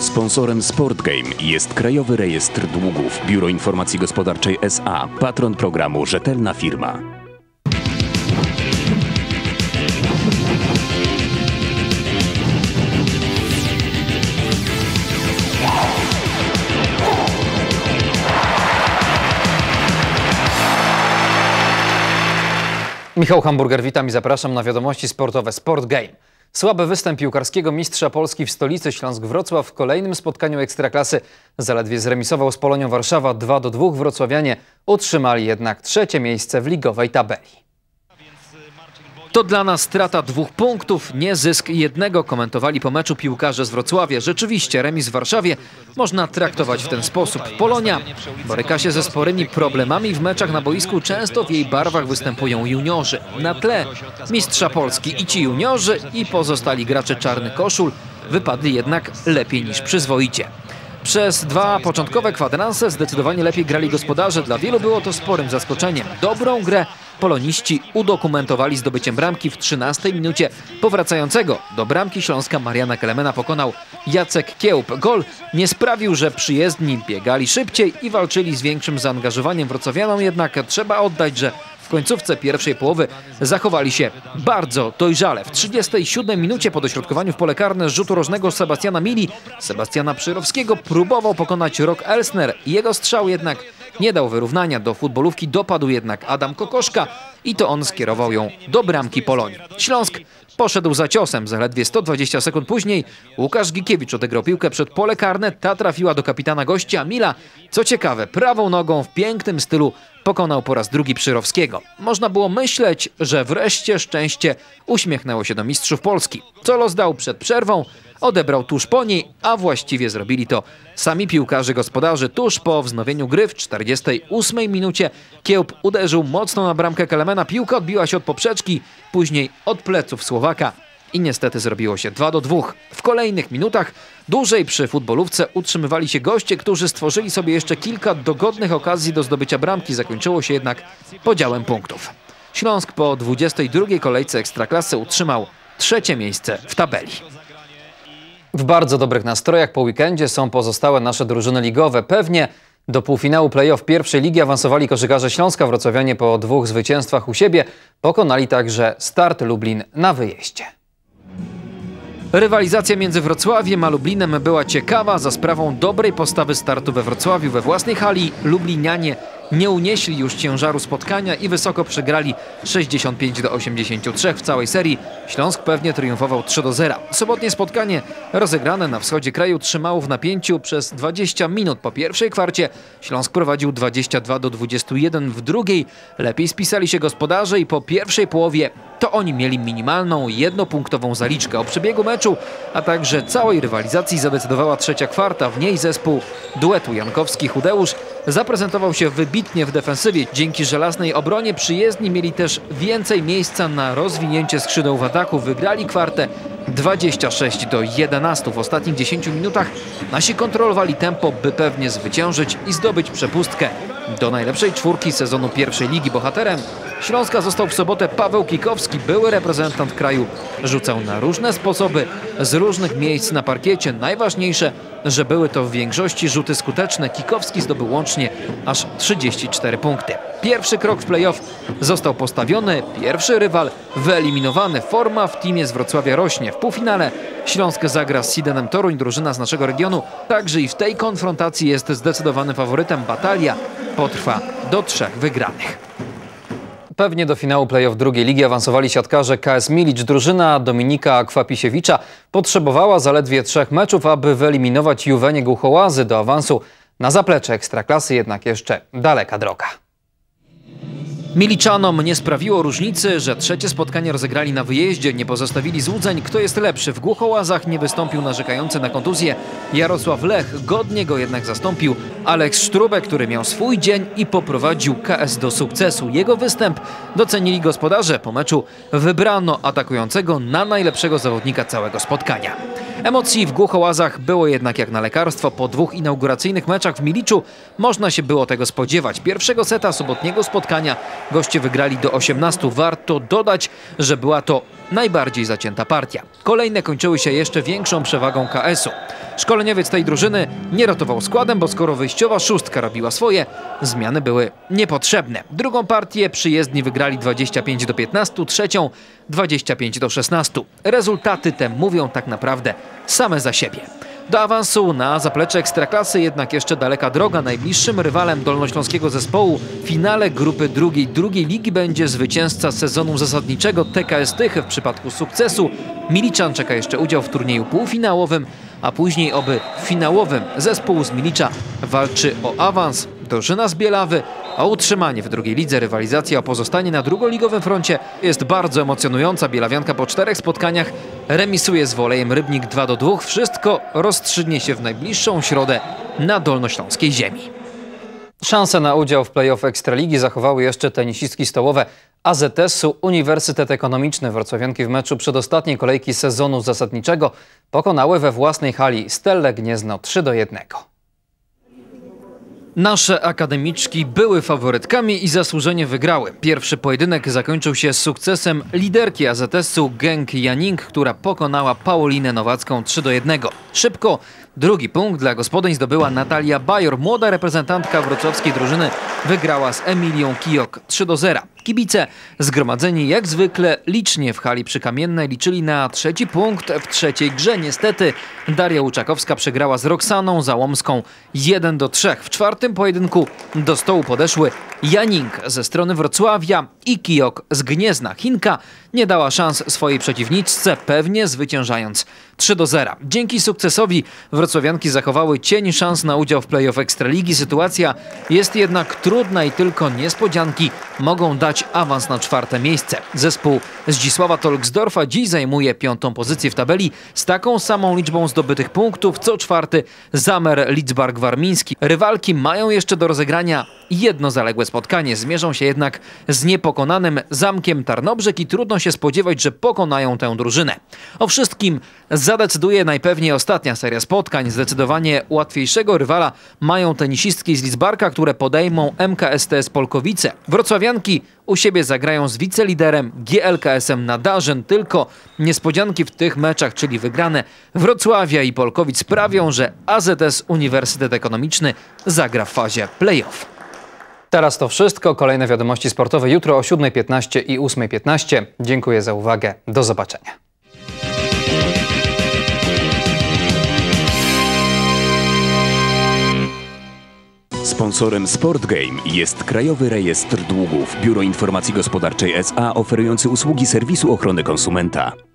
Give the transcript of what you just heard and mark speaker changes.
Speaker 1: Sponsorem SportGame jest Krajowy Rejestr Długów, Biuro Informacji Gospodarczej SA, patron programu Rzetelna Firma.
Speaker 2: Michał Hamburger, witam i zapraszam na wiadomości sportowe SportGame. Słaby występ piłkarskiego mistrza Polski w stolicy Śląsk-Wrocław w kolejnym spotkaniu Ekstraklasy zaledwie zremisował z Polonią Warszawa 2-2. Wrocławianie utrzymali jednak trzecie miejsce w ligowej tabeli. To dla nas strata 2 punktów, nie zysk jednego, komentowali po meczu piłkarze z Wrocławia. Rzeczywiście remis w Warszawie można traktować w ten sposób. Polonia boryka się ze sporymi problemami w meczach na boisku. Często w jej barwach występują juniorzy. Na tle mistrza Polski i ci juniorzy i pozostali gracze czarnych koszul wypadli jednak lepiej niż przyzwoicie. Przez 2 początkowe kwadranse zdecydowanie lepiej grali gospodarze. Dla wielu było to sporym zaskoczeniem. Dobrą grę poloniści udokumentowali zdobyciem bramki w 13 minucie. Powracającego do bramki Śląska Mariana Kelemena pokonał Jacek Kiełb. Gol nie sprawił, że przyjezdni biegali szybciej i walczyli z większym zaangażowaniem. Wrocławianom jednak trzeba oddać, że w końcówce pierwszej połowy zachowali się bardzo dojrzale. W 37 minucie po dośrodkowaniu w pole karne z rzutu rożnego Sebastiana Mili, Sebastiana Przyrowskiego próbował pokonać Rok Elsner. Jego strzał jednak nie dał wyrównania. Do futbolówki dopadł jednak Adam Kokoszka i to on skierował ją do bramki Polonii. Śląsk poszedł za ciosem. Zaledwie 120 sekund później Łukasz Gikiewicz odegrał piłkę przed pole karne. Ta trafiła do kapitana gości, a Mila, co ciekawe, prawą nogą w pięknym stylu pokonał po raz drugi Przyrowskiego. Można było myśleć, że wreszcie szczęście uśmiechnęło się do mistrzów Polski. Co los dał przed przerwą, odebrał tuż po niej, a właściwie zrobili to sami piłkarze gospodarzy. Tuż po wznowieniu gry w 48 minucie Kiełb uderzył mocno na bramkę Kelemena. Piłka odbiła się od poprzeczki, później od pleców Słowaka i niestety zrobiło się 2-2. W kolejnych minutach dłużej przy futbolówce utrzymywali się goście, którzy stworzyli sobie jeszcze kilka dogodnych okazji do zdobycia bramki. Zakończyło się jednak podziałem punktów. Śląsk po 22. kolejce Ekstraklasy utrzymał trzecie miejsce w tabeli. W bardzo dobrych nastrojach po weekendzie są pozostałe nasze drużyny ligowe. Pewnie do półfinału play-off pierwszej ligi awansowali koszykarze Śląska. Wrocławianie po 2 zwycięstwach u siebie pokonali także Start Lublin na wyjeździe. Rywalizacja między Wrocławiem a Lublinem była ciekawa. Za sprawą dobrej postawy Startu we Wrocławiu we własnej hali lublinianie nie unieśli już ciężaru spotkania i wysoko przegrali 65-83 w całej serii. Śląsk pewnie triumfował 3-0. Sobotnie spotkanie rozegrane na wschodzie kraju trzymało w napięciu przez 20 minut. Po pierwszej kwarcie Śląsk prowadził 22-21, w drugiej lepiej spisali się gospodarze i po pierwszej połowie to oni mieli minimalną, jednopunktową zaliczkę. O przebiegu meczu, a także całej rywalizacji zadecydowała trzecia kwarta. W niej zespół duetu Jankowski-Hudeusz zaprezentował się wybitnie w defensywie. Dzięki żelaznej obronie przyjezdni mieli też więcej miejsca na rozwinięcie skrzydeł w ataku. Wygrali kwartę 26-11. W ostatnich 10 minutach nasi kontrolowali tempo, by pewnie zwyciężyć i zdobyć przepustkę do najlepszej czwórki sezonu pierwszej ligi. Bohaterem Śląska został w sobotę Paweł Kikowski. Były reprezentant kraju rzucał na różne sposoby, z różnych miejsc na parkiecie. Najważniejsze, że były to w większości rzuty skuteczne. Kikowski zdobył łącznie aż 34 punkty. Pierwszy krok w play-off został postawiony, pierwszy rywal wyeliminowany. Forma w teamie z Wrocławia rośnie. W półfinale Śląsk zagra z Sidenem Toruń, drużyna z naszego regionu. Także i w tej konfrontacji jest zdecydowanym faworytem. Batalia potrwa do 3 wygranych. Pewnie do finału play-off drugiej ligi awansowali siatkarze KS Milicz. Drużyna Dominika Kwapisiewicza potrzebowała zaledwie 3 meczów, aby wyeliminować Juwenię Głuchołazy. Do awansu na zaplecze Ekstraklasy jednak jeszcze daleka droga. Miliczanom nie sprawiło różnicy, że trzecie spotkanie rozegrali na wyjeździe. Nie pozostawili złudzeń, kto jest lepszy. W Głuchołazach nie wystąpił narzekający na kontuzję Jarosław Lech. Godnie go jednak zastąpił Aleks Sztrubek, który miał swój dzień i poprowadził KS do sukcesu. Jego występ docenili gospodarze. Po meczu wybrano atakującego na najlepszego zawodnika całego spotkania. Emocji w Głuchołazach było jednak jak na lekarstwo. Po 2 inauguracyjnych meczach w Miliczu można się było tego spodziewać. Pierwszego seta sobotniego spotkania goście wygrali do 18. Warto dodać, że była to najbardziej zacięta partia. Kolejne kończyły się jeszcze większą przewagą KS-u. Szkoleniowiec tej drużyny nie rotował składem, bo skoro wyjściowa szóstka robiła swoje, zmiany były niepotrzebne. Drugą partię przyjezdni wygrali 25-15, trzecią 25-16. Rezultaty te mówią tak naprawdę same za siebie. Do awansu na zaplecze Ekstraklasy jednak jeszcze daleka droga. Najbliższym rywalem dolnośląskiego zespołu w finale grupy drugiej ligi będzie zwycięzca sezonu zasadniczego TKS Tychy. W przypadku sukcesu Miliczan czeka jeszcze udział w turnieju półfinałowym, a później oby finałowym. Zespół z Milicza walczy o awans. Drużyna z Bielawy o utrzymanie w drugiej lidze. Rywalizacja o pozostanie na drugoligowym froncie jest bardzo emocjonująca. Bielawianka po 4 spotkaniach remisuje z Wolejem Rybnik 2-2. Wszystko rozstrzygnie się w najbliższą środę na dolnośląskiej ziemi. Szanse na udział w play-off Ekstraligi zachowały jeszcze tenisistki stołowe AZS-u Uniwersytet Ekonomiczny. Wrocławianki w meczu przedostatniej kolejki sezonu zasadniczego pokonały we własnej hali Stellę Gniezno 3-1. Nasze akademiczki były faworytkami i zasłużenie wygrały. Pierwszy pojedynek zakończył się sukcesem liderki AZS-u Genk Janing, która pokonała Paulinę Nowacką 3-1. Szybko drugi punkt dla gospodyń zdobyła Natalia Bajor. Młoda reprezentantka wrocławskiej drużyny wygrała z Emilią Kijok 3-0. Kibice zgromadzeni jak zwykle licznie w hali Przykamiennej liczyli na trzeci punkt w trzeciej grze. Niestety Daria Łuczakowska przegrała z Roxaną Załomską 1-3. W czwartym pojedynku do stołu podeszły Janing ze strony Wrocławia i Kijok z Gniezna. Chinka nie dała szans swojej przeciwniczce, pewnie zwyciężając 3-0. Dzięki sukcesowi wrocławianki zachowały cień szans na udział w play-off Ekstraligi. Sytuacja jest jednak trudna i tylko niespodzianki mogą dać awans na 4. miejsce. Zespół Zdzisława Tolksdorfa dziś zajmuje 5. pozycję w tabeli z taką samą liczbą zdobytych punktów co 4. Zamer Lidzbark-Warmiński. Rywalki mają jeszcze do rozegrania jedno zaległe spotkanie. Zmierzą się jednak z niepokonanym Zamkiem Tarnobrzeg i trudno się spodziewać, że pokonają tę drużynę. O wszystkim zadecyduje najpewniej ostatnia seria spotkań. Zdecydowanie łatwiejszego rywala mają tenisistki z Lidzbarka, które podejmą MKSTS Polkowice. Wrocławianki u siebie zagrają z wiceliderem GLKS-em Nadarzyn. Tylko niespodzianki w tych meczach, czyli wygrane Wrocławia i Polkowic, sprawią, że AZS Uniwersytet Ekonomiczny zagra w fazie play-off. Teraz to wszystko. Kolejne wiadomości sportowe jutro o 7:15 i 8:15. Dziękuję za uwagę. Do zobaczenia.
Speaker 1: Sponsorem Sport Game jest Krajowy Rejestr Długów, Biuro Informacji Gospodarczej S.A. oferujący usługi serwisu ochrony konsumenta.